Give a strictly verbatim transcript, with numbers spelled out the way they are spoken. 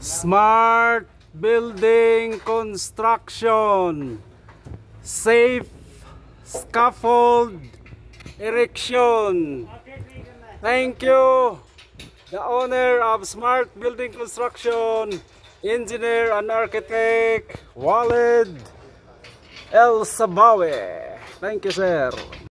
Smart building construction, safe scaffold erection. Thank you, the owner of Smart Building Construction, engineer and architect Walid El Sabawi. Thank you, sir.